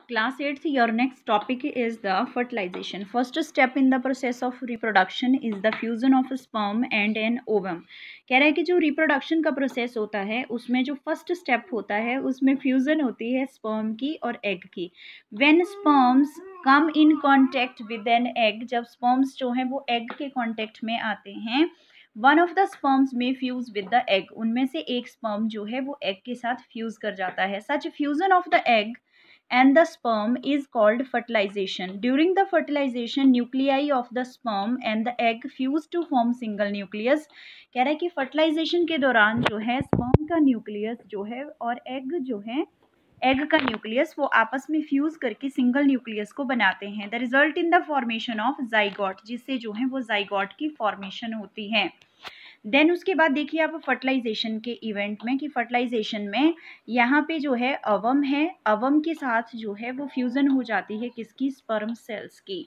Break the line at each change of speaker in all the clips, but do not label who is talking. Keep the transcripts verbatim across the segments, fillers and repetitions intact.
Class eighth, your next topic is the fertilization. First step in the process of reproduction is the fusion of sperm and an ovum. कह रहा है कि जो reproduction का process होता है उसमें जो फर्स्ट स्टेप होता है उसमें फ्यूजन होती है स्पर्म की और एग की. When sperms come in contact with an egg, जब स्पर्म्स जो हैं वो एग के कांटेक्ट में आते हैं, वन ऑफ द स्पर्म्स में फ्यूज विद द एग, उनमें से एक स्पर्म जो है वो एग के साथ फ्यूज कर जाता है. Such fusion of the egg and the sperm is called fertilization. During the fertilization, nuclei of the sperm and the egg fuse to form single nucleus. कह रहा है कि fertilization के दौरान जो है sperm का nucleus जो है और egg जो है एग का न्यूक्लियस वो आपस में फ्यूज करके सिंगल न्यूक्लियस को बनाते हैं. The result in the formation of zygote, जिससे जो है वो जाइगोट की फॉर्मेशन होती है. देन उसके बाद देखिए आप फर्टिलाइजेशन के इवेंट में कि फर्टिलाइजेशन में यहाँ पे जो है अवम है, अवम के साथ जो है वो फ्यूजन हो जाती है किसकी, स्पर्म सेल्स की.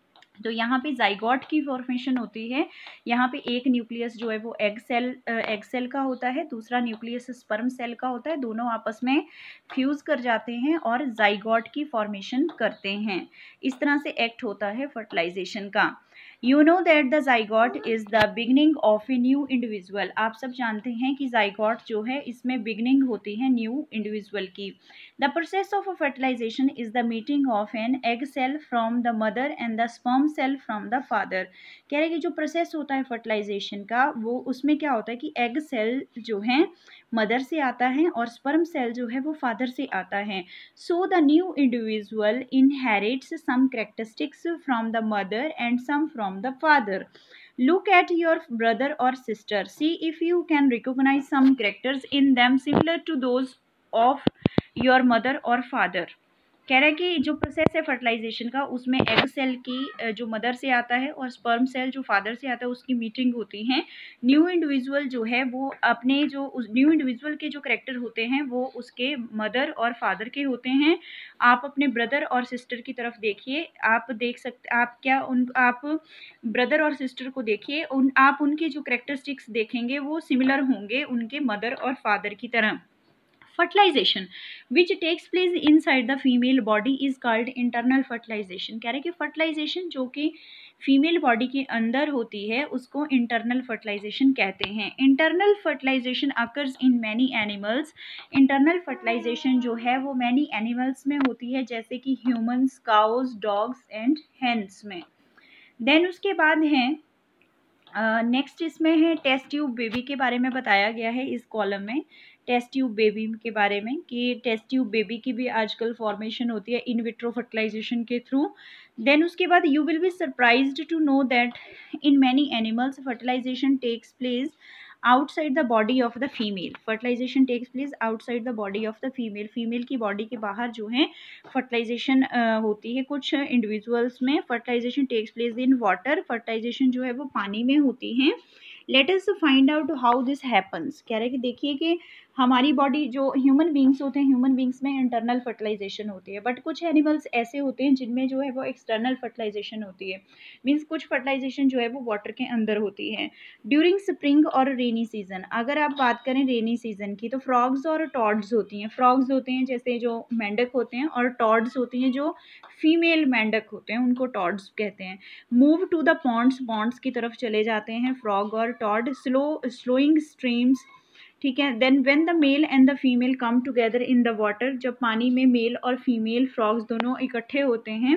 तो यहाँ पे जाइगोट की फॉर्मेशन होती है. यहाँ पे एक न्यूक्लियस जो है वो एग सेल एग सेल का होता है, दूसरा न्यूक्लियस स्पर्म सेल का होता है. दोनों आपस में फ्यूज कर जाते हैं और जाइगोट की फॉर्मेशन करते हैं. इस तरह से एक्ट होता है फर्टिलाइजेशन का. You know that the zygote is the beginning of a new individual. आप सब जानते हैं कि जाइगोट जो है इसमें बिगनिंग होती है न्यू इंडिविजुअल की. The process of fertilisation is the meeting of an egg cell from the mother and the sperm cell from the father. कह रहे हैं कि जो प्रोसेस होता है फर्टिलाइजेशन का वो उसमें क्या होता है कि एग सेल जो है मदर से आता है और स्पर्म सेल जो है वो फादर से आता है. So the new individual inherits some characteristics from the mother and some from the father. Look at your brother or sister. See if you can recognize some characters in them similar to those of your mother or father. कह रहा है कि जो process है fertilisation का उसमें egg cell की जो मदर से आता है और स्पर्म सेल जो फादर से आता है उसकी मीटिंग होती है. न्यू इंडिविजुअल जो है वो अपने जो न्यू इंडिविजुअल के जो करेक्टर होते हैं वो उसके मदर और फादर के होते हैं. आप अपने ब्रदर और सिस्टर की तरफ देखिए, आप देख सकते आप क्या उन आप ब्रदर और सिस्टर को देखिए, उन आप उनके जो करेक्टरिस्टिक्स देखेंगे वो सिमिलर होंगे उनके मदर और फादर की तरह. Fertilisation which takes place inside the female body is called internal fertilisation. कह रहे हैं कि फर्टिलाइजेशन जो कि फीमेल बॉडी के अंदर होती है उसको इंटरनल फर्टिलाइजेशन कहते हैं. Internal fertilisation occurs in many animals. Internal fertilisation जो है वो मैनी एनिमल्स में होती है जैसे कि humans, cows, dogs and hens में. देन उसके बाद है नेक्स्ट uh, इसमें है टेस्ट ट्यूब बेबी के बारे में बताया गया है इस कॉलम में. टेस्ट ट्यूब बेबी के बारे में कि टेस्ट ट्यूब बेबी की भी आजकल फॉर्मेशन होती है इन विट्रो फर्टिलाइजेशन के थ्रू. देन उसके बाद you will be surprised to know that in many animals fertilisation takes place outside the body of the female. Fertilisation takes place outside the body of the female. Female की body के बाहर जो है fertilisation होती है. कुछ individuals में fertilisation takes place in water. Fertilisation जो है वो पानी में होती है. Let us find out how this happens. कह रहे हैं कि देखिए कि हमारी बॉडी जो ह्यूमन बींग्स होते हैं, ह्यूमन बींग्स में इंटरनल फर्टिलाइजेशन होती है, बट कुछ एनिमल्स ऐसे होते हैं जिनमें जो है वो एक्सटर्नल फर्टिलाइजेशन होती है. मीन्स कुछ फर्टिलाइजेशन जो है वो वाटर के अंदर होती है. ड्यूरिंग स्प्रिंग और रेनी सीजन, अगर आप बात करें रेनी सीजन की तो फ्रॉग्स और टॉड्स होती हैं. फ्रॉग्स होते हैं जैसे जो मेंढक होते हैं और टॉड्स होती हैं जो फीमेल मेंढक होते हैं, उनको टॉड्स कहते हैं. Move to the ponds, ponds की तरफ चले जाते हैं फ्रॉग और टॉड. स्लो स्लोइंग स्ट्रीम्स, ठीक है. Then when the male and the female come together in the water, जब पानी में मेल और फीमेल फ्रॉग्स दोनों इकट्ठे होते हैं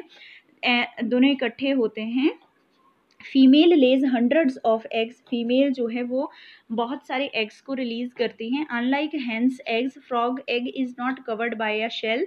दोनों इकट्ठे होते हैं female lays hundreds of eggs. Female जो है वो बहुत सारे एग्स को रिलीज करती हैं. Unlike hens eggs, frog egg is not covered by a shell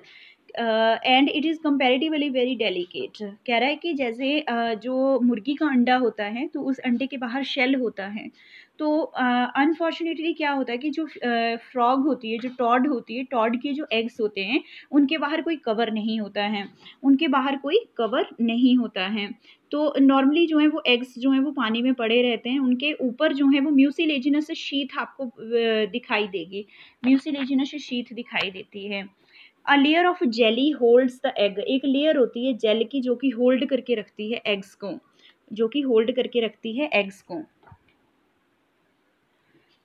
and it is comparatively very delicate. कह रहा है कि जैसे uh, जो मुर्गी का अंडा होता है तो उस अंडे के बाहर शेल होता है. तो अनफॉर्चुनेटली uh, क्या होता है कि जो फ्रॉग uh, होती है, जो टॉड होती है, टॉड के जो एग्स होते हैं उनके बाहर कोई कवर नहीं होता है उनके बाहर कोई कवर नहीं होता है. तो नॉर्मली जो है वो एग्स जो है वो पानी में पड़े रहते हैं. उनके ऊपर जो है वो म्यूसिलेजिनस शीथ आपको uh, दिखाई देगी. म्यूसिलेजिनस शीथ दिखाई देती है. A layer of jelly holds the egg. एक लेयर होती है जेल की जो कि होल्ड करके रखती है एग्स को, जो कि होल्ड करके रखती है एग्स को.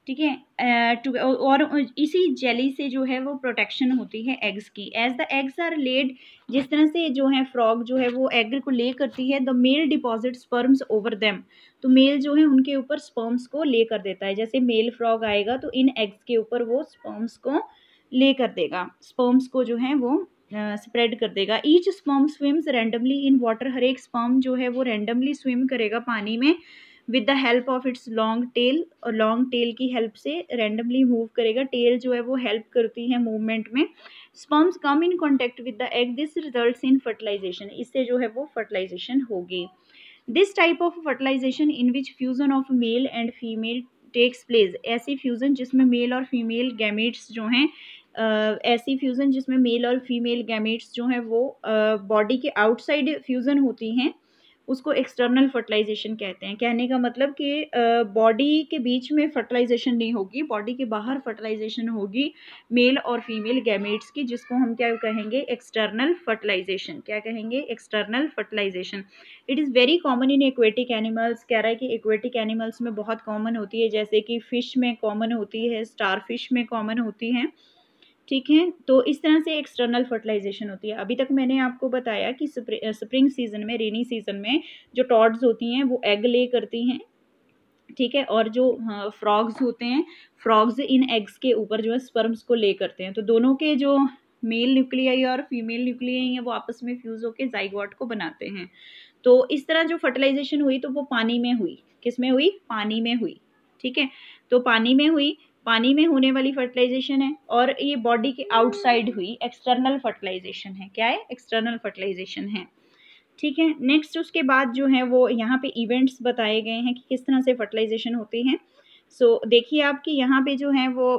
ठीक है। uh, और इसी जेली से जो है वो प्रोटेक्शन होती है एग्स की। As the eggs are laid, जिस तरह से जो है फ्रॉग जो है वो एग को ले करती है, the male deposit sperms over them, तो मेल जो है उनके ऊपर स्पर्म्स को ले कर देता है। जैसे मेल फ्रॉग आएगा तो इन एग्स के ऊपर वो स्पर्म्स को ले कर देगा, स्पर्म्स को जो है वो स्प्रेड uh, कर देगा। Each sperm swims randomly in water, हर एक स्पर्म जो है वो रैंडमली स्विम करेगा पानी में with the help of its long tail, और लॉन्ग टेल की हेल्प से रैंडमली मूव करेगा। टेल जो है वो हेल्प करती है मूवमेंट में। Sperms come in contact with the egg, this results in fertilisation, इससे जो है वो फर्टिलाइजेशन होगी। This type of fertilisation in which fusion of male and female takes place, ऐसी फ्यूजन जिसमें मेल और फीमेल गैमेट्स जो हैं Uh, ऐसी फ्यूज़न जिसमें मेल और फीमेल गैमेट्स जो हैं वो बॉडी uh, के आउटसाइड फ्यूज़न होती हैं, उसको एक्सटर्नल फर्टिलाइजेशन कहते हैं। कहने का मतलब कि बॉडी uh, के बीच में फर्टिलाइजेशन नहीं होगी, बॉडी के बाहर फर्टिलाइजेशन होगी मेल और फीमेल गैमेट्स की, जिसको हम क्या कहेंगे, एक्सटर्नल फर्टिलाइजेशन। क्या कहेंगे, external fertilisation. It is very common in aquatic animals, कह रहा है कि एक्वेटिक एनिमल्स में बहुत कॉमन होती है, जैसे कि फ़िश में कॉमन होती है, स्टार फिश में कॉमन होती हैं, ठीक है। तो इस तरह से एक्सटर्नल फर्टिलाइजेशन होती है। अभी तक मैंने आपको बताया कि स्प्रिंग सीजन में, रेनी सीजन में जो टॉड्स होती हैं वो एग ले करती हैं, ठीक है, और जो फ्रॉग्स होते हैं, फ्रॉग्स इन एग्स के ऊपर जो है स्पर्म्स को ले करते हैं। तो दोनों के जो मेल न्यूक्लियाई और फीमेल न्यूक्लियाई हैं वो आपस में फ्यूज होकर जाइगोट को बनाते हैं। तो इस तरह जो फर्टिलाइजेशन हुई तो वो पानी में हुई। किस में हुई, पानी में हुई, ठीक है। तो पानी में हुई, पानी में होने वाली फर्टिलाइजेशन है, और ये बॉडी के आउटसाइड हुई, एक्सटर्नल फर्टिलाइजेशन है। क्या है, एक्सटर्नल फर्टिलाइजेशन है, ठीक है। नेक्स्ट उसके बाद जो है वो यहाँ पे इवेंट्स बताए गए हैं कि किस तरह से फर्टिलाइजेशन होती हैं। सो so, देखिए आपकी यहाँ पे जो है वो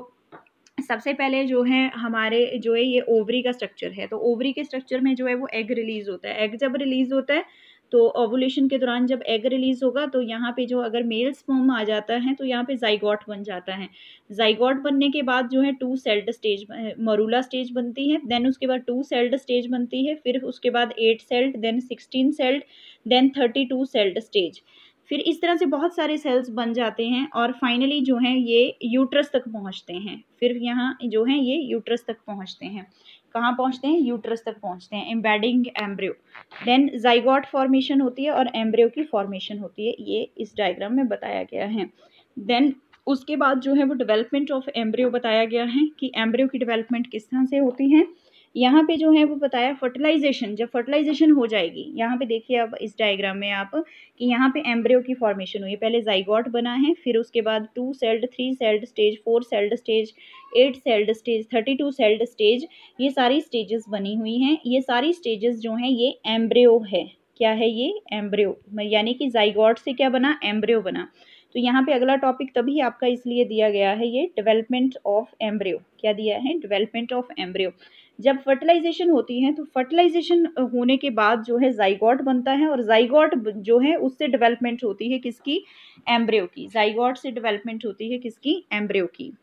सबसे पहले जो है हमारे जो है ये ओवरी का स्ट्रक्चर है। तो ओवरी के स्ट्रक्चर में जो है वो एग रिलीज होता है। एग जब रिलीज होता है तो ओवुलेशन के दौरान जब एग रिलीज होगा तो यहाँ पे जो अगर मेल स्पर्म आ जाता है तो यहाँ पे जाइगोट बन जाता है। जाइगोट बनने के बाद जो है two celled stage, morula stage बनती है, देन उसके बाद टू सेल्ड स्टेज बनती है, फिर उसके बाद eight celled, then sixteen celled, then thirty two celled stage. फिर इस तरह से बहुत सारे सेल्स बन जाते हैं और फाइनली जो है ये यूट्रस तक पहुंचते हैं। फिर यहाँ जो है ये यूट्रस तक पहुंचते हैं। कहाँ पहुंचते हैं, यूट्रस तक पहुंचते हैं, embedding embryo. Then zygote formation होती है और एम्ब्रियो की फॉर्मेशन होती है, ये इस डायग्राम में बताया गया है। देन उसके बाद जो है वो डेवलपमेंट ऑफ एम्ब्रियो बताया गया है कि एम्ब्रियो की डेवलपमेंट किस तरह से होती है। यहाँ पे जो है वो बताया फर्टिलाइजेशन, जब फर्टिलाइजेशन हो जाएगी, यहाँ पे देखिए अब इस डायग्राम में आप कि यहाँ पे एम्ब्रियो की फॉर्मेशन हुई, पहले जाइगोट बना है, फिर उसके बाद two celled, three celled stage, four celled stage, eight celled stage, thirty two celled stage, ये सारी स्टेजेस बनी हुई हैं। ये सारी स्टेजेस जो हैं ये एम्ब्रियो है। क्या है ये, एम्ब्रियो, यानी कि जाइगोट से क्या बना, एम्ब्रियो बना। तो यहाँ पे अगला टॉपिक तभी आपका इसलिए दिया गया है ये डेवलपमेंट ऑफ एम्ब्रियो। क्या दिया है, डेवलपमेंट ऑफ एम्ब्रियो। जब फर्टिलाइजेशन होती है तो फर्टिलाइजेशन होने के बाद जो है जाइगोट बनता है, और जाइगोट जो है उससे डेवलपमेंट होती है किसकी, एम्ब्रियो की। जाइगोट से डेवलपमेंट होती है किसकी, एम्ब्रियो की।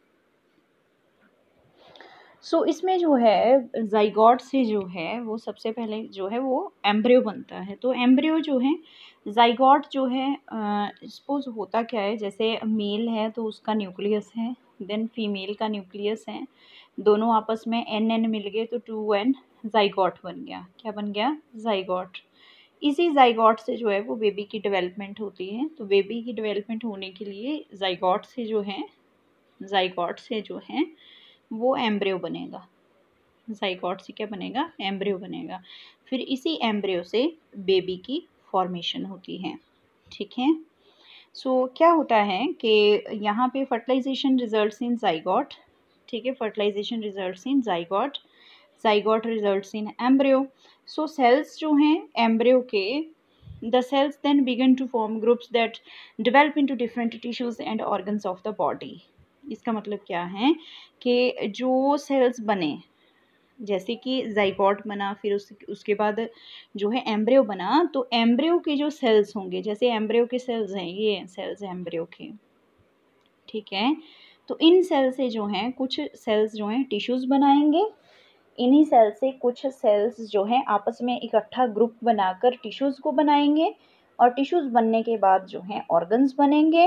सो so, इसमें जो है जाइगोट से जो है वो सबसे पहले जो है वो एम्ब्रियो बनता है। तो एम्ब्रियो जो है, जाइगोट जो है सपोज होता क्या है, जैसे मेल है तो उसका न्यूक्लियस है, देन फीमेल का न्यूक्लियस है, दोनों आपस में एन एन मिल गए तो टू एन, जाइगोट बन गया। क्या बन गया, जाइगोट। इसी जाइगोट से जो है वो बेबी की डेवलपमेंट होती है। तो बेबी की डेवलपमेंट होने के लिए जाइगोट से जो है, जाइगोट से जो है वो एम्ब्रियो बनेगा। जाइगोट से क्या बनेगा, एम्ब्रियो बनेगा। फिर इसी एम्ब्रियो से बेबी की फॉर्मेशन होती है, ठीक है। सो so, क्या होता है कि यहाँ पे फर्टिलाइजेशन रिजल्ट्स इन जाइगोट, ठीक है, fertilisation results in zygote, zygote results in embryo. So cells जो हैं एम्ब्रियो के, the cells then begin to form groups that develop into different tissues and organs of the body. इसका मतलब क्या है कि जो सेल्स बने, जैसे कि जाइगोट बना, फिर उस उसके बाद जो है एम्ब्रियो बना, तो एम्ब्रियो के जो सेल्स होंगे, जैसे एम्ब्रियो के सेल्स हैं, ये सेल्स एम्ब्रियो के, ठीक है। तो इन सेल से जो हैं कुछ सेल्स जो हैं टिश्यूज बनाएंगे, इन्हीं सेल से कुछ सेल्स जो हैं आपस में इकट्ठा ग्रुप बनाकर टिश्यूज को बनाएंगे, और टिश्यूज बनने के बाद जो हैं ऑर्गन्स बनेंगे,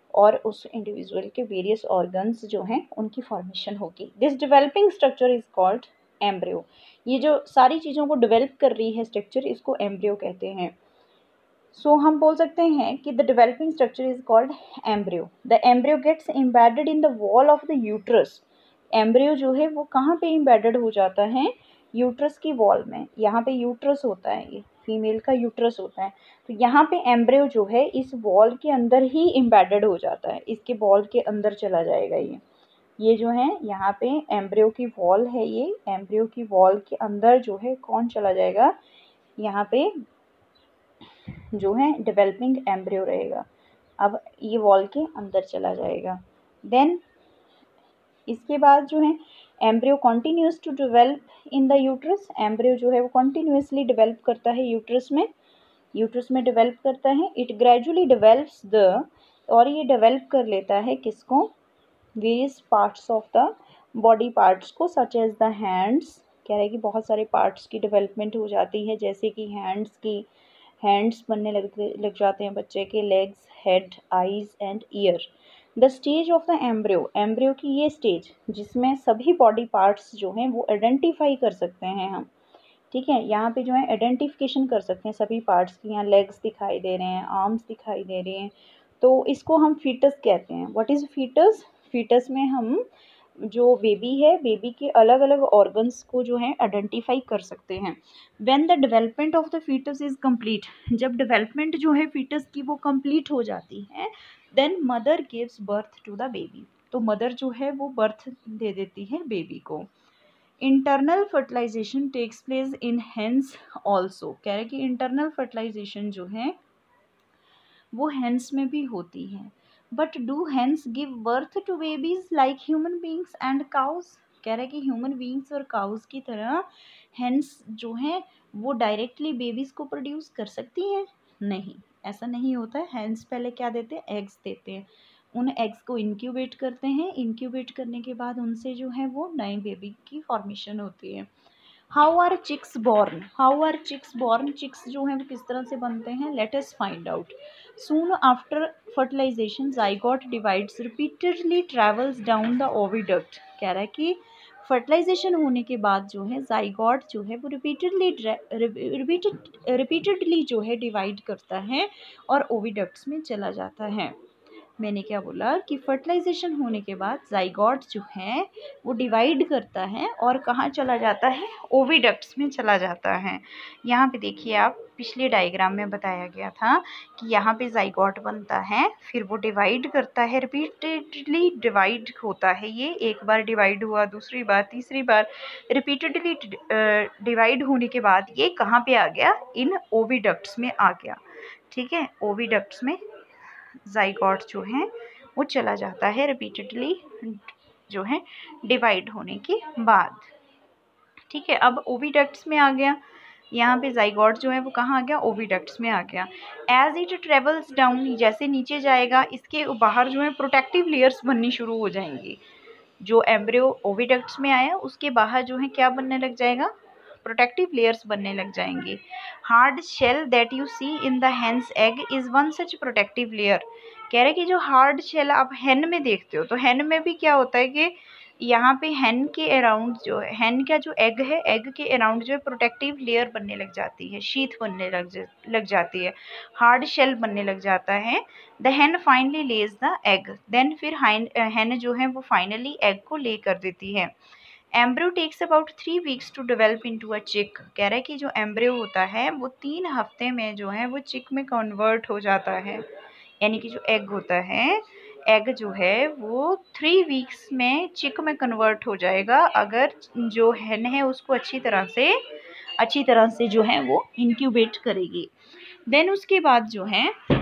और उस इंडिविजुअल के वेरियस ऑर्गन्स जो हैं उनकी फॉर्मेशन होगी। This developing structure is called embryo. ये जो सारी चीज़ों को डेवलप कर रही है स्ट्रक्चर, इसको एम्ब्रियो कहते हैं। सो so, हम बोल सकते हैं कि the developing structure is called embryo. The embryo gets embedded in the wall of the uterus. Embryo जो है वो कहाँ पे एम्बेडेड हो जाता है? यूट्रस की वॉल में। यहाँ पे यूट्रस होता है, ये फीमेल का यूट्रस होता है, तो यहाँ पे एम्ब्रियो जो है इस वॉल के अंदर ही एम्बेडेड हो जाता है, इसके वॉल के अंदर चला जाएगा। ये ये जो है यहाँ पे एम्ब्रियो की वॉल है, ये एम्ब्रियो की वॉल के अंदर जो है कौन चला जाएगा? यहाँ पे जो है डेवलपिंग एम्ब्रियो रहेगा। अब ये वॉल के अंदर चला जाएगा। देन इसके बाद जो है embryo continues to develop in the uterus. Embryo जो है वो कॉन्टिन्यूसली डेवलप करता है यूट्रस में, यूट्रस में डेवलप करता है। इट ग्रेजुअली डेवलप्स द, और ये डेवलप कर लेता है किसको? Various parts of the body parts को, सच एज द हैंड्स। कह रहे हैं कि बहुत सारे पार्ट्स की डेवलपमेंट हो जाती है, जैसे कि हैंड्स की हैंड्स बनने लगते लग जाते हैं बच्चे के, legs, head, eyes and ear. The stage of the embryo, embryo की ये स्टेज जिसमें सभी बॉडी पार्ट्स जो हैं वो आइडेंटिफाई कर सकते हैं हम, ठीक है। यहाँ पे जो है आइडेंटिफिकेशन कर सकते हैं सभी पार्ट्स की। यहाँ लेग्स दिखाई दे रहे हैं, आर्म्स दिखाई दे रहे हैं, तो इसको हम फीटस कहते हैं। What is foetus? फीटस में हम जो बेबी है, बेबी के अलग अलग ऑर्गन्स को जो है आइडेंटिफाई कर सकते हैं। When the development of the foetus is complete, जब डेवलपमेंट जो है फीटस की वो कंप्लीट हो जाती है, then mother gives birth to the baby. तो मदर जो है वो बर्थ दे देती है बेबी को। Internal fertilisation takes place in hens also. कह रहे कि इंटरनल फर्टिलाइजेशन जो है वो हेंस में भी होती है। But do hens give birth to babies like human beings and cows? कह रहे कि ह्यूमन बींग्स और काउज की तरह हेंस जो है वो डायरेक्टली बेबीज को प्रोड्यूस कर सकती हैं? नहीं, ऐसा नहीं होता है। हेंस पहले क्या देते हैं? एग्स देते हैं। उन एग्स को इंक्यूबेट करते हैं, इंक्यूबेट करने के बाद उनसे जो है वो नए बेबी की फॉर्मेशन होती है। How are chicks born? How are chicks born? Chicks जो हैं वो किस तरह से बनते हैं? Let us find out. Soon after fertilisation zygote divides repeatedly travels down the oviduct. कह रहा है कि फर्टिलाइजेशन होने के बाद जो है जाइगोट जो है वो रिपीटेडली रिपीटेड रिपीटेडली जो है डिवाइड करता है और ओविडक्ट्स में चला जाता है। मैंने क्या बोला कि फर्टिलाइजेशन होने के बाद जाइगोट जो है वो डिवाइड करता है और कहाँ चला जाता है? ओविडक्ट्स में चला जाता है। यहाँ पे देखिए आप, पिछले डायग्राम में बताया गया था कि यहाँ पे जाइगोट बनता है, फिर वो डिवाइड करता है, रिपीटेडली डिवाइड होता है। ये एक बार डिवाइड हुआ, दूसरी बार, तीसरी बार, रिपीटेडली डिवाइड होने के बाद ये कहाँ पे आ गया? इन ओविडक्ट्स में आ गया, ठीक है। ओविडक्ट्स में जाइगोट जो है वो चला जाता है रिपीटेडली जो है डिवाइड होने के बाद, ठीक है। अब ओविडक्ट्स में आ गया, यहाँ पे जाइगोट जो है वो कहाँ आ गया? ओविडक्ट्स में आ गया। एज इट ट्रेवल्स डाउन, जैसे नीचे जाएगा इसके बाहर जो है प्रोटेक्टिव लेयर्स बननी शुरू हो जाएंगी। जो एम्ब्रियो ओविडक्ट्स में आया उसके बाहर जो है क्या बनने लग जाएगा? प्रोटेक्टिव लेयर्स बनने लग जाएंगे। Hard shell that you see in the hens egg is one such protective layer. कह रहे कि जो हार्ड शेल आप हेन में देखते हो, तो हेन में भी क्या होता है कि यहाँ पे हेन के अराउंड जो है, हेन का जो एग है, एग के अराउंड जो है प्रोटेक्टिव लेयर बनने लग जाती है, शीथ बनने लग जा, लग जाती है, हार्ड शेल बनने लग जाता है। The hen finally lays the egg, then फिर हेन जो है वो फाइनली एग को ले कर देती है। Embryo takes about three weeks to develop into a chick. कह रहा है कि जो एम्ब्रियो होता है वो तीन हफ्ते में जो है वो चिक में कन्वर्ट हो जाता है, यानी कि जो एग होता है, एग जो है वो थ्री वीक्स में चिक में कन्वर्ट हो जाएगा, अगर जो हेन है उसको अच्छी तरह से अच्छी तरह से जो है वो इंक्यूबेट करेगी। देन उसके बाद जो है